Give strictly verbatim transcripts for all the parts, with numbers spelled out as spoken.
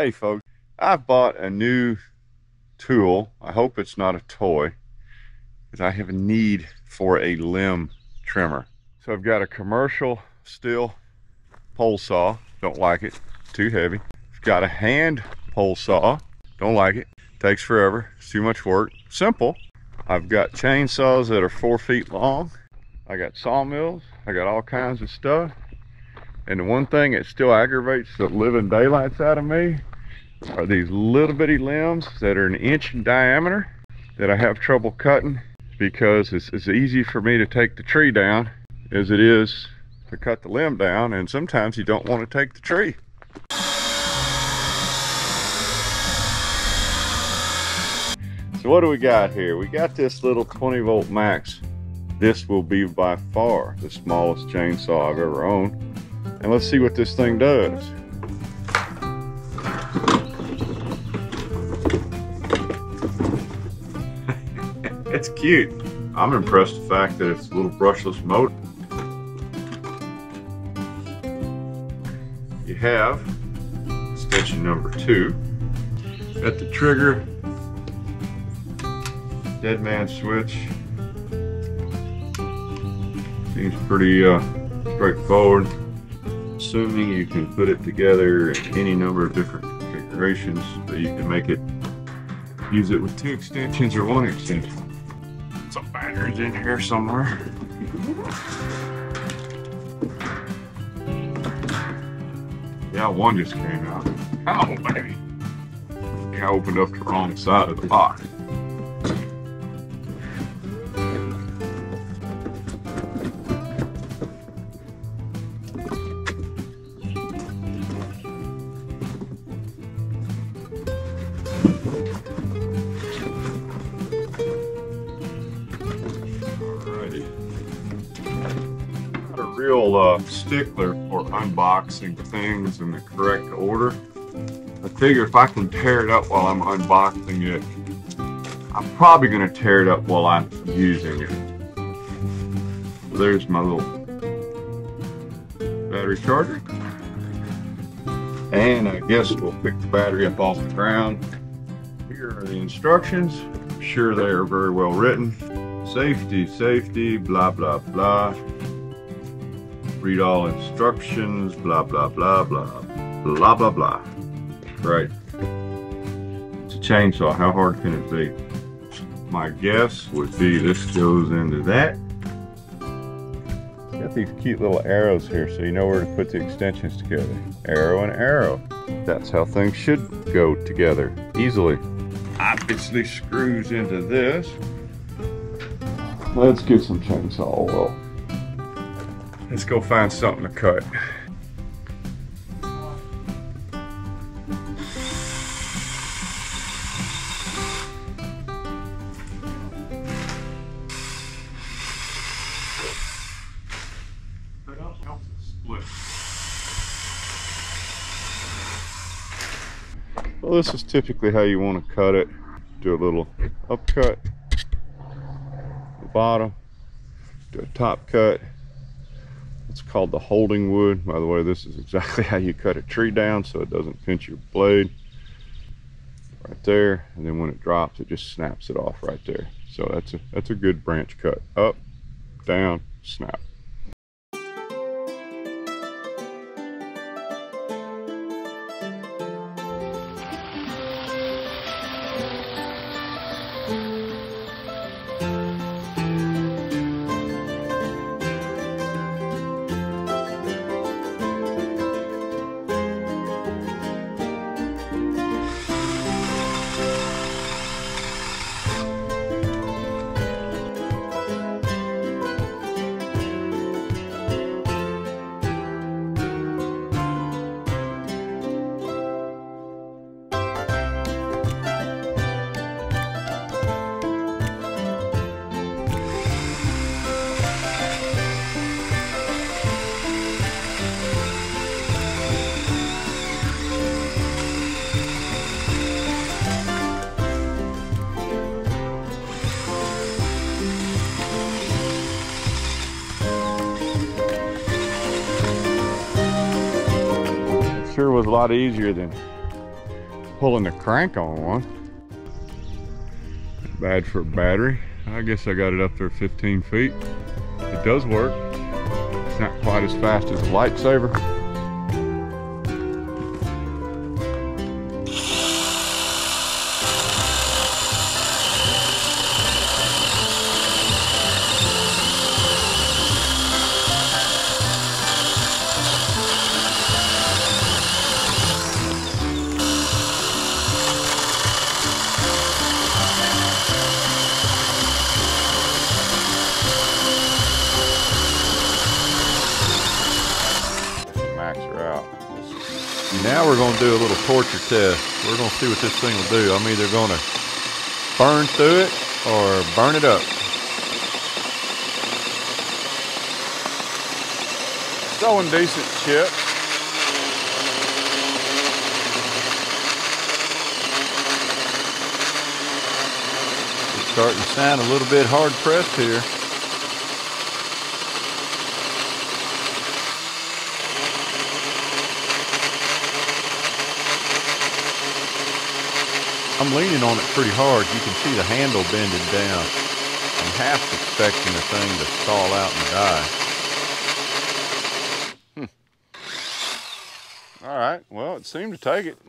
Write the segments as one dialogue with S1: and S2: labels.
S1: Hey folks, I've bought a new tool. I hope it's not a toy, because I have a need for a limb trimmer. So I've got a commercial steel pole saw. Don't like it, too heavy. I've got a hand pole saw. Don't like it, takes forever, it's too much work. Simple. I've got chainsaws that are four feet long. I got sawmills, I got all kinds of stuff. And the one thing that still aggravates the living daylights out of me are these little bitty limbs that are an inch in diameter that I have trouble cutting, because it's as easy for me to take the tree down as it is to cut the limb down, and sometimes you don't want to take the tree. So what do we got here? We got this little twenty volt max. This will be by far the smallest chainsaw I've ever owned. And let's see what this thing does. It's cute. I'm impressed with the fact that it's a little brushless motor. You have extension number two. Got the trigger, dead man switch. Seems pretty uh, straightforward. Assuming you can put it together in any number of different configurations, so you can make it, use it with two extensions or one extension. Some batteries in here somewhere. Yeah, one just came out. Oh, baby. I opened up the wrong side of the box. Real uh, stickler for unboxing things in the correct order. I figure if I can tear it up while I'm unboxing it, I'm probably going to tear it up while I'm using it. So there's my little battery charger. And I guess we'll pick the battery up off the ground. Here are the instructions. I'm sure they are very well written. Safety, safety, blah, blah, blah. Read all instructions, blah, blah, blah, blah, blah, blah, blah. Right. It's a chainsaw. How hard can it be? My guess would be this goes into that. It's got these cute little arrows here, so you know where to put the extensions together. Arrow and arrow. That's how things should go together, easily. Obviously screws into this. Let's get some chainsaw oil. Let's go find something to cut. Well, this is typically how you want to cut it. Do a little upcut, the bottom, do a top cut. It's called the holding wood. By the way, this is exactly how you cut a tree down so it doesn't pinch your blade. Right there, and then when it drops, it just snaps it off right there. So that's a that's a good branch cut. Up, down, snap. sure was a lot easier than pulling the crank on one. Bad for a battery. I guess I got it up there fifteen feet. It does work. It's not quite as fast as a lightsaber. Now we're going to do a little torture test. We're going to see what this thing will do. I'm either going to burn through it or burn it up. Showing decent chip. It's starting to sound a little bit hard pressed here. I'm leaning on it pretty hard. You can see the handle bending down. I'm half expecting the thing to stall out and die. Hmm. All right, well, it seemed to take it.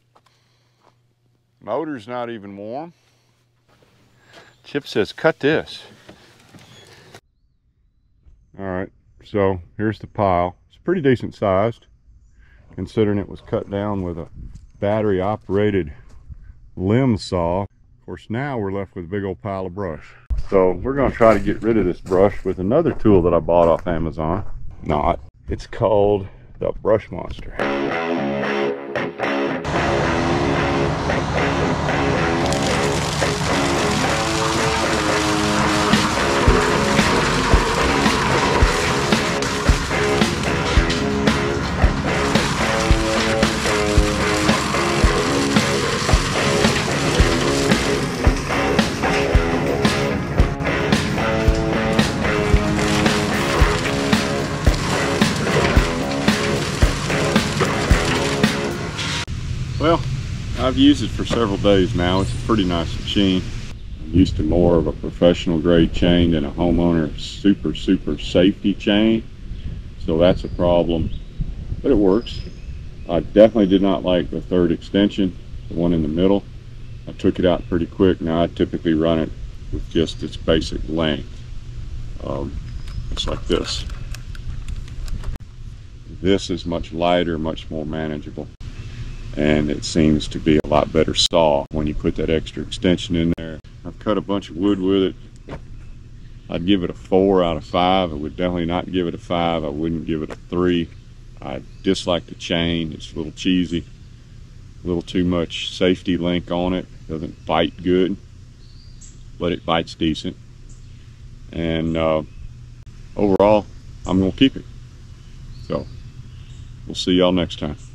S1: Motor's not even warm. Chip says, cut this. All right, so here's the pile. It's pretty decent sized, considering it was cut down with a battery operated limb saw. Of course, now we're left with a big old pile of brush. So we're going to try to get rid of this brush with another tool that I bought off Amazon. Not. It's called the Brush Monster. Well, I've used it for several days now. It's a pretty nice machine. I'm used to more of a professional grade chain than a homeowner super, super safety chain. So that's a problem, but it works. I definitely did not like the third extension, the one in the middle. I took it out pretty quick. Now I typically run it with just its basic length. Um, it's like this. This is much lighter, much more manageable. And it seems to be a lot better saw when you put that extra extension in there. I've cut a bunch of wood with it. I'd give it a four out of five. I would definitely not give it a five. I wouldn't give it a three. I dislike the chain. It's a little cheesy, a little too much safety link on it. Doesn't bite good, but it bites decent. And uh, overall, I'm gonna keep it. So we'll see y'all next time.